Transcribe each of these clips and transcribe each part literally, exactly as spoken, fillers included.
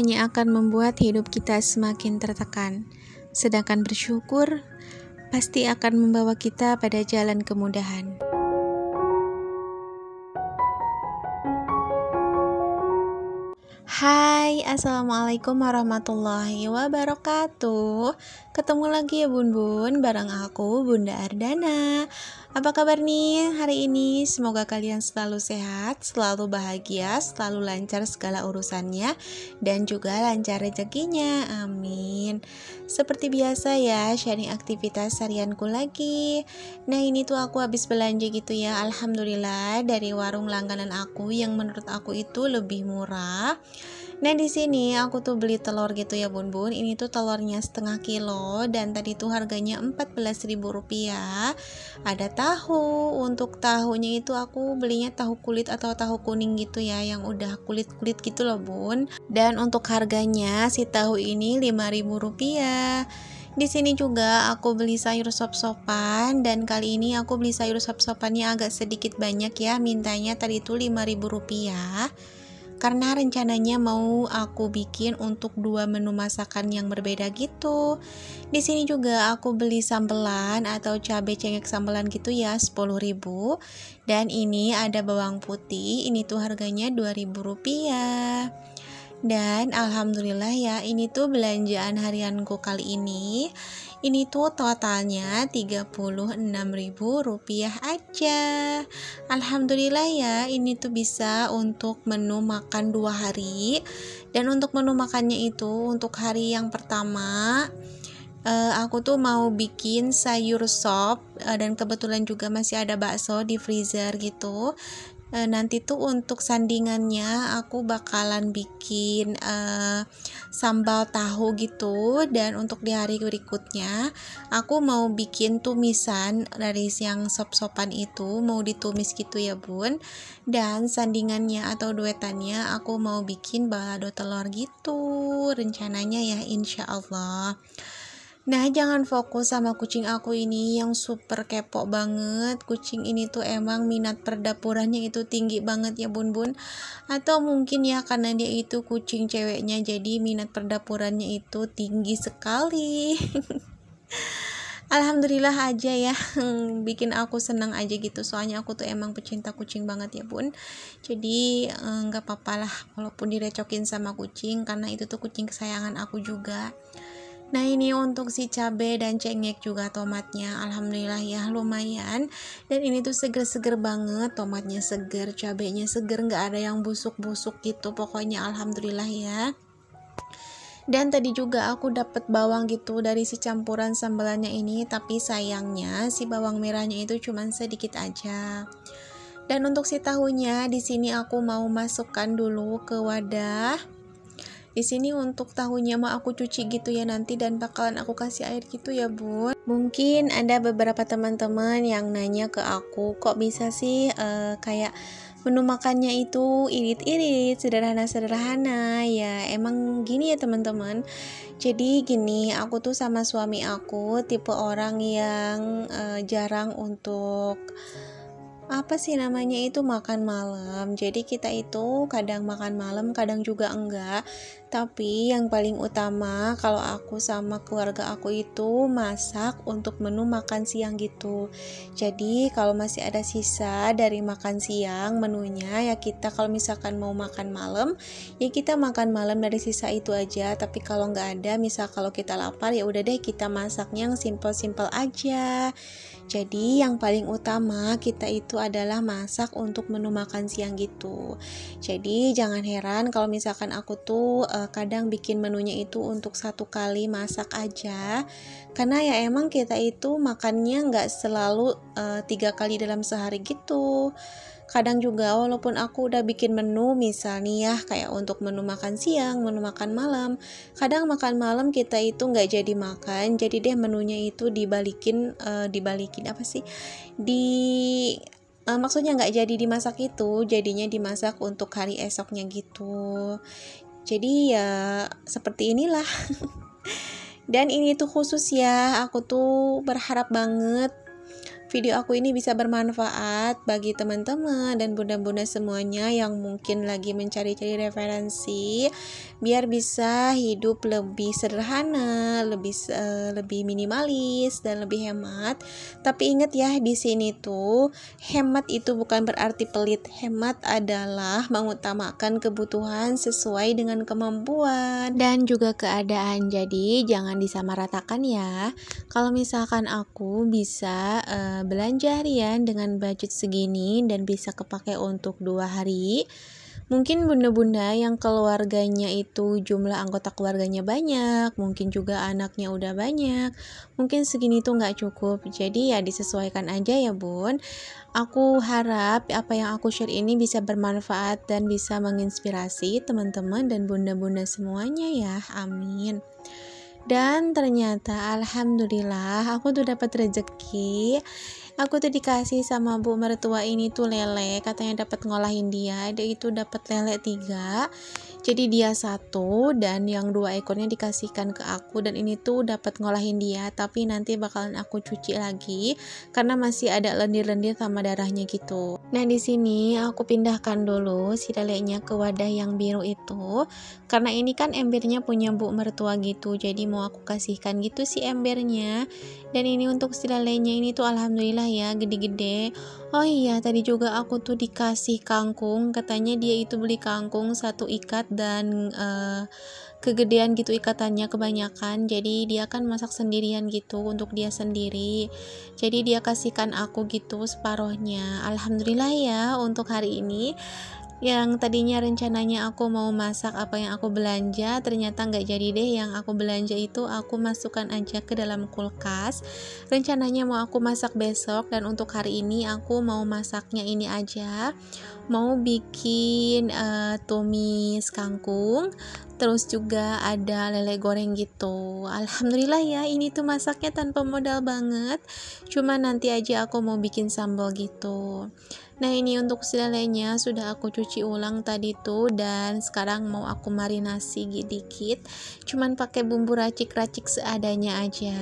hanya akan membuat hidup kita semakin tertekan, sedangkan bersyukur pasti akan membawa kita pada jalan kemudahan. Hai, assalamualaikum warahmatullahi wabarakatuh. Ketemu lagi ya bun bun, bareng aku Bunda Ardana. Apa kabar nih hari ini? Semoga kalian selalu sehat, selalu bahagia, selalu lancar segala urusannya, dan juga lancar rezekinya. Amin. Seperti biasa ya, sharing aktivitas harianku lagi. Nah ini tuh aku habis belanja gitu ya. Alhamdulillah dari warung langganan aku yang menurut aku itu lebih murah. Nah di sini aku tuh beli telur gitu ya bun bun. Ini tuh telurnya setengah kilo dan tadi tuh harganya empat belas ribu rupiah. Ada tahu. Untuk tahunya itu aku belinya tahu kulit atau tahu kuning gitu ya, yang udah kulit-kulit gitu loh bun. Dan untuk harganya si tahu ini lima ribu rupiah. Di sini juga aku beli sayur sop-sopan, dan kali ini aku beli sayur sop-sopannya agak sedikit banyak ya. Mintanya tadi itu lima ribu rupiah. Karena rencananya mau aku bikin untuk dua menu masakan yang berbeda gitu. Di sini juga aku beli sambelan atau cabai cengkeh sambelan gitu ya, sepuluh ribu. Dan ini ada bawang putih, ini tuh harganya dua ribu rupiah. Dan alhamdulillah ya, ini tuh belanjaan harianku kali ini. Ini tuh totalnya tiga puluh enam ribu rupiah aja. Alhamdulillah ya, ini tuh bisa untuk menu makan dua hari. Dan untuk menu makannya itu untuk hari yang pertama, uh, aku tuh mau bikin sayur sop, uh, dan kebetulan juga masih ada bakso di freezer gitu. E, nanti tuh untuk sandingannya aku bakalan bikin e, sambal tahu gitu. Dan untuk di hari berikutnya aku mau bikin tumisan dari yang sop-sopan itu, mau ditumis gitu ya bun. Dan sandingannya atau duetannya aku mau bikin balado telur gitu rencananya ya, insya Allah. Nah jangan fokus sama kucing aku ini yang super kepo banget. Kucing ini tuh emang minat perdapurannya itu tinggi banget ya bun bun. Atau mungkin ya karena dia itu kucing ceweknya, jadi minat perdapurannya itu tinggi sekali. Alhamdulillah aja ya, bikin aku senang aja gitu. Soalnya aku tuh emang pecinta kucing banget ya bun. Jadi nggak apa-apa lah walaupun direcokin sama kucing, karena itu tuh kucing kesayangan aku juga. Nah ini untuk si cabai dan cengkeh juga tomatnya, alhamdulillah ya lumayan. Dan ini tuh seger-seger banget, tomatnya seger, cabainya seger, nggak ada yang busuk-busuk gitu. Pokoknya alhamdulillah ya. Dan tadi juga aku dapat bawang gitu dari si campuran sambelannya ini, tapi sayangnya si bawang merahnya itu cuman sedikit aja. Dan untuk si tahunya di sini aku mau masukkan dulu ke wadah. Di sini untuk tahunya mau aku cuci gitu ya nanti, dan bakalan aku kasih air gitu ya bun. Mungkin ada beberapa teman-teman yang nanya ke aku, kok bisa sih uh, kayak menu makannya itu irit-irit, sederhana-sederhana. Ya emang gini ya teman-teman. Jadi gini, aku tuh sama suami aku tipe orang yang uh, jarang untuk apa sih namanya itu makan malam. Jadi kita itu kadang makan malam, kadang juga enggak. Tapi yang paling utama kalau aku sama keluarga aku itu masak untuk menu makan siang gitu. Jadi kalau masih ada sisa dari makan siang menunya, ya kita kalau misalkan mau makan malam, ya kita makan malam dari sisa itu aja. Tapi kalau nggak ada, misal kalau kita lapar, ya udah deh kita masaknya yang simple-simple aja. Jadi yang paling utama kita itu adalah masak untuk menu makan siang gitu. Jadi jangan heran kalau misalkan aku tuh uh, kadang bikin menunya itu untuk satu kali masak aja. Karena ya emang kita itu makannya nggak selalu uh, tiga kali dalam sehari gitu. Kadang juga walaupun aku udah bikin menu misalnya ya kayak untuk menu makan siang, menu makan malam, kadang makan malam kita itu nggak jadi makan, jadi deh menunya itu dibalikin, uh, dibalikin apa sih, di uh, maksudnya nggak jadi dimasak itu, jadinya dimasak untuk hari esoknya gitu. Jadi ya seperti inilah. Dan ini tuh khusus ya, aku tuh berharap banget video aku ini bisa bermanfaat bagi teman-teman dan bunda-bunda semuanya yang mungkin lagi mencari-cari referensi biar bisa hidup lebih sederhana, lebih uh, lebih minimalis dan lebih hemat. Tapi ingat ya, di sini tuh hemat itu bukan berarti pelit. Hemat adalah mengutamakan kebutuhan sesuai dengan kemampuan dan juga keadaan. Jadi jangan disamaratakan ya. Kalau misalkan aku bisa uh, belanja harian dengan budget segini dan bisa kepake untuk dua hari, mungkin bunda-bunda yang keluarganya itu jumlah anggota keluarganya banyak, mungkin juga anaknya udah banyak, mungkin segini tuh nggak cukup. Jadi ya disesuaikan aja ya bun. Aku harap apa yang aku share ini bisa bermanfaat dan bisa menginspirasi teman-teman dan bunda-bunda semuanya ya, amin. Dan ternyata alhamdulillah aku tuh dapat rezeki. Aku tuh dikasih sama bu mertua ini tuh lele, katanya dapat ngolahin dia. Dia itu dapat lele tiga, jadi dia satu dan yang dua ekornya dikasihkan ke aku, dan ini tuh dapat ngolahin dia, tapi nanti bakalan aku cuci lagi karena masih ada lendir-lendir sama darahnya gitu. Nah di sini aku pindahkan dulu si lelenya ke wadah yang biru itu, karena ini kan embernya punya bu mertua gitu, jadi mau aku kasihkan gitu si embernya. Dan ini untuk si lelenya ini tuh alhamdulillah ya gede-gede. Oh iya, tadi juga aku tuh dikasih kangkung, katanya dia itu beli kangkung satu ikat dan uh, kegedean gitu ikatannya kebanyakan, jadi dia kan masak sendirian gitu untuk dia sendiri, jadi dia kasihkan aku gitu separohnya. Alhamdulillah ya untuk hari ini. Yang tadinya rencananya aku mau masak apa yang aku belanja, ternyata nggak jadi deh. Yang aku belanja itu aku masukkan aja ke dalam kulkas. Rencananya mau aku masak besok, dan untuk hari ini aku mau masaknya ini aja. Mau bikin uh, tumis kangkung, terus juga ada lele goreng gitu. Alhamdulillah ya, ini tuh masaknya tanpa modal banget. Cuma nanti aja aku mau bikin sambal gitu. Nah ini untuk si lelenya sudah aku cuci ulang tadi tuh, dan sekarang mau aku marinasi dikit, cuman pakai bumbu racik-racik seadanya aja.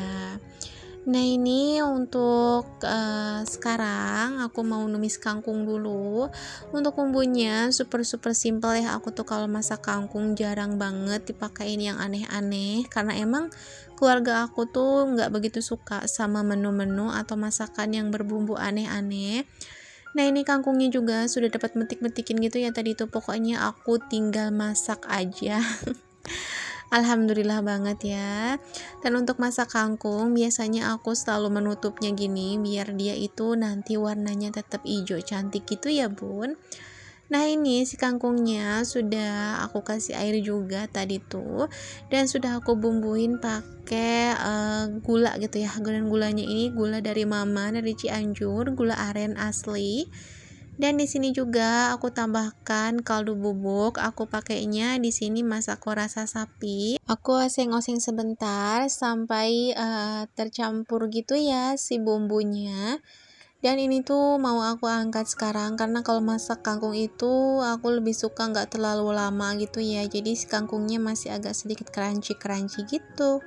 Nah ini untuk uh, sekarang aku mau numis kangkung dulu. Untuk bumbunya super super simple ya. Aku tuh kalau masak kangkung jarang banget dipakein yang aneh-aneh, karena emang keluarga aku tuh nggak begitu suka sama menu-menu atau masakan yang berbumbu aneh-aneh. Nah ini kangkungnya juga sudah dapat metik-metikin gitu ya tadi tuh, pokoknya aku tinggal masak aja. Alhamdulillah banget ya. Dan untuk masak kangkung biasanya aku selalu menutupnya gini biar dia itu nanti warnanya tetap hijau cantik gitu ya bun. Nah ini si kangkungnya sudah aku kasih air juga tadi tuh, dan sudah aku bumbuin pakai uh, gula gitu ya. Dan gulanya ini gula dari mama dari Cianjur, gula aren asli. Dan di sini juga aku tambahkan kaldu bubuk. Aku pakainya di sini Masako rasa sapi. Aku oseng-oseng sebentar sampai uh, tercampur gitu ya si bumbunya. Dan ini tuh mau aku angkat sekarang, karena kalau masak kangkung itu aku lebih suka nggak terlalu lama gitu ya, jadi si kangkungnya masih agak sedikit crunchy-crunchy gitu.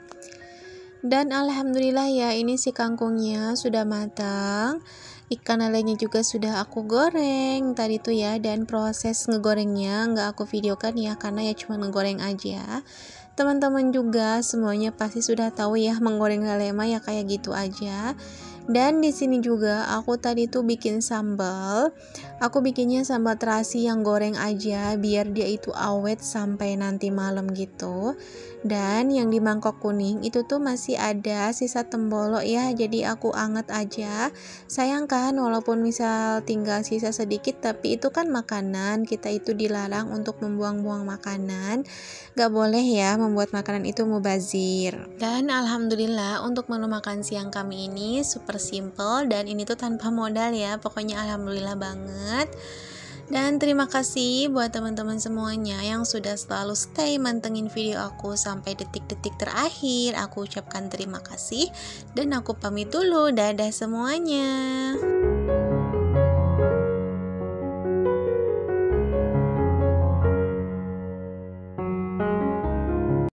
Dan alhamdulillah ya, ini si kangkungnya sudah matang. Ikan lelenya juga sudah aku goreng tadi tuh ya, dan proses ngegorengnya nggak aku videokan ya, karena ya cuma ngegoreng aja. Teman-teman juga semuanya pasti sudah tahu ya, menggoreng lele mah ya kayak gitu aja. Dan di sini juga aku tadi tuh bikin sambal. Aku bikinnya sambal terasi yang goreng aja biar dia itu awet sampai nanti malam gitu. Dan yang di mangkok kuning itu tuh masih ada sisa tembolok ya, jadi aku anget aja. Sayang kan walaupun misal tinggal sisa sedikit, tapi itu kan makanan, kita itu dilarang untuk membuang-buang makanan. Gak boleh ya membuat makanan itu mubazir. Dan alhamdulillah untuk menu makan siang kami ini super simple, dan ini tuh tanpa modal ya, pokoknya alhamdulillah banget. Dan terima kasih buat teman-teman semuanya yang sudah selalu stay mantengin video aku sampai detik-detik terakhir. Aku ucapkan terima kasih dan aku pamit dulu. Dadah semuanya.